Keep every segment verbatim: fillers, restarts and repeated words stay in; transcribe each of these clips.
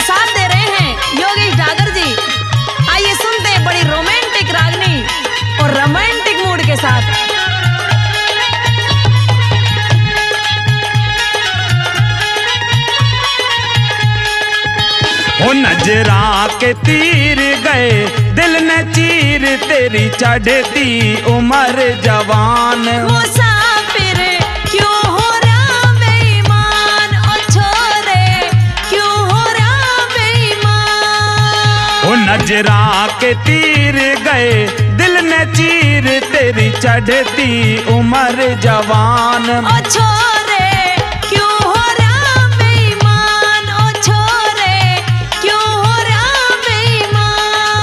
साथ दे रहे हैं योगेश डागर जी। आइए सुनते हैं बड़ी रोमांटिक रागनी और रोमांटिक मूड के साथ। ओ नजरा के तीर गए दिल ने चीर तेरी चढ़ती उम्र जवान। मुसाफिर क्यों हो रहा बेईमान, ओ छोरे क्यों हो रहा बेईमान। ओ नजरा के तीर गए दिल ने चीर तेरी चढ़ती उम्र जवान। ओ छोरे क्यों हो रहा बेईमान, ओ छोरे क्यों हो रहा बेईमान।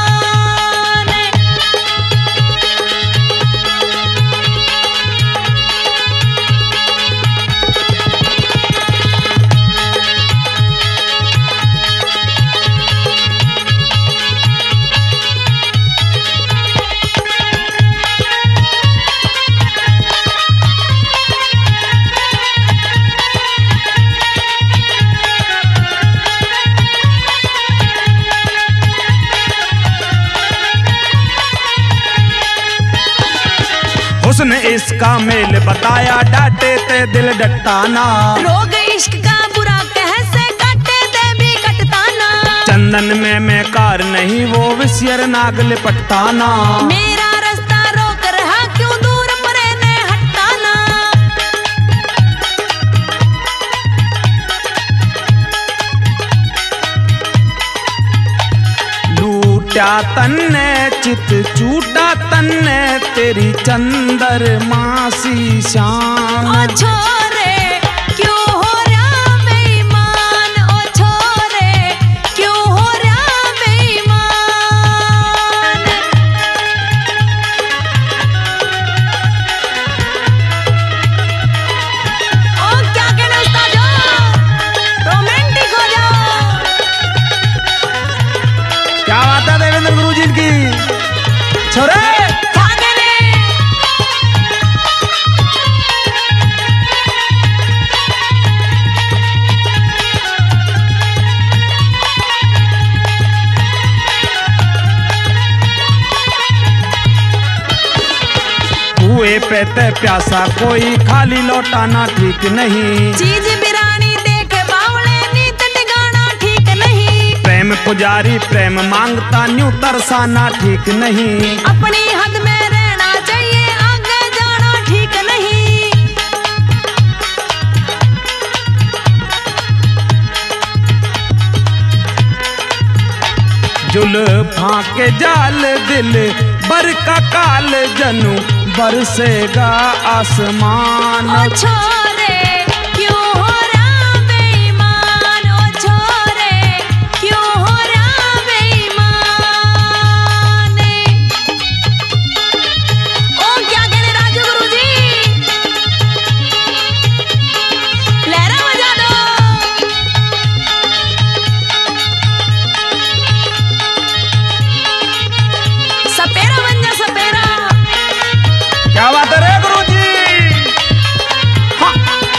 हुस्न इसका मेल बताया डांटे ते दिल डटाना। रोग इश्क का बुरा कह से काटे दे भी कटता ना। चंदन में मैं कार नहीं वो विषयर नाग लिपटता ना। मेरा रास्ता रोक रहा क्यों दूर परे ने हटता ना। लूटा तन्ने चित चूटा तन्ने तेरी चंदर मासी शान। ओ छोरे क्यों हो रहा बेईमान, ओ छोरे क्यों हो रहा बेईमान। ओ क्या कहना उस्ताद जो रोमांटिक हो जाओ। क्या बात है देवेंद्र गुरु जी की छोरे। कुएं पे ते प्यासा कोई खाली लौटाना ठीक नहीं। चीज बिरानी देख बावले नीत टिकाना ठीक नहीं। प्रेम पुजारी प्रेम मांगता न्यू तरसाना ठीक नहीं। अपनी हद में रहना चाहिए आगे जाना ठीक नहीं। जुल्फां के जाल दिल बर का काल जनू बरसेगा आसमान। ओ छोरे क्यों हो रहा बेईमान, ओ छोरे क्यों हो रहा बेईमान। ओ क्या कहने राजू गुरु जी, लहरा बजा दो। सपेरा बन जा सपेरा। क्या बात है रे गुरु जी। हाँ।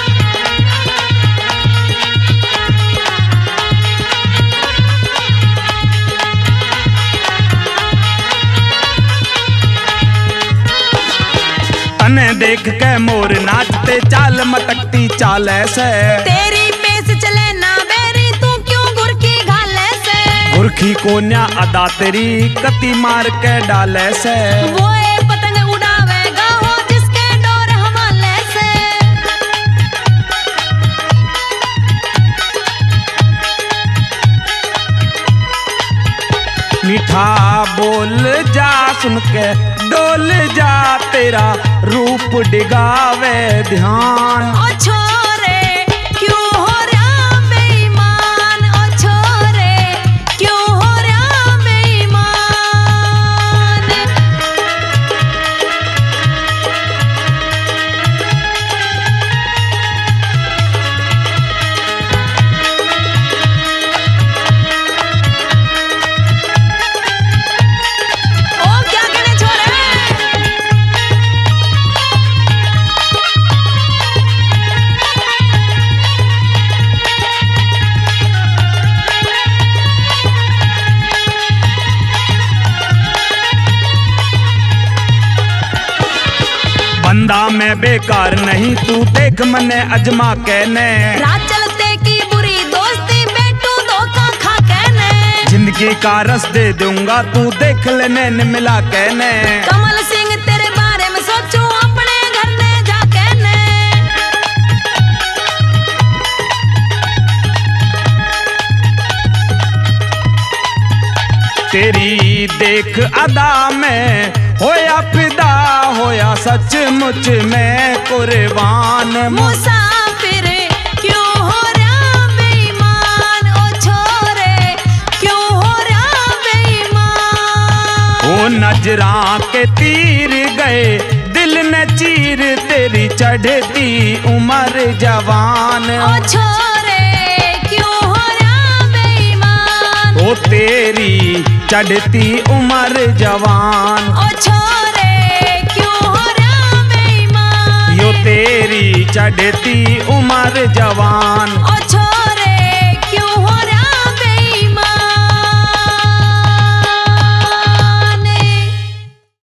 तने देख के मोर नाचते चाल मटकती चाल ऐसे। तेरी पेस चले ना बेरी तू क्यों गुरकी घाले से। गुरखी को न्या अदा तेरी कती मार के डाले से। वो ए पतंग उड़ावेगा हो जिसके डोर हवाले से। मीठा बोल जा सुन के डोल जा तेरा रूप डिगावे ध्यान। ओ छोरे क्यों हो रहा बेईमान, ओ छोरे क्यों हो रहा बेईमान। ओ क्या कहने छोरे। में बेकार नहीं तू देख मने अजमा कहने रात चलते की बुरी दोस्ती बेटू धोखा खा कहने जिंदगी का रस दे दूंगा तू देख लेने न मिला कहने कमल सिंह तेरे बारे में सोचूं अपने घर ले जा कहने तेरी देख अदा में होया फिदा होया सचमुच में कुर्बान मुसाफिर क्यों हो रहा बेईमान ओ छोरे क्यों हो रहा बेईमान वो नजरां के तीर गए दिल ने चीर तेरी चढ़ती उम्र जवान ओ छोरे क्यों हो रहा बेईमान वो तेरी चढ़ती उम्र जवान ओ छोरे क्यों हो रहा बेईमान यो तेरी चढ़ती उम्र जवान ओ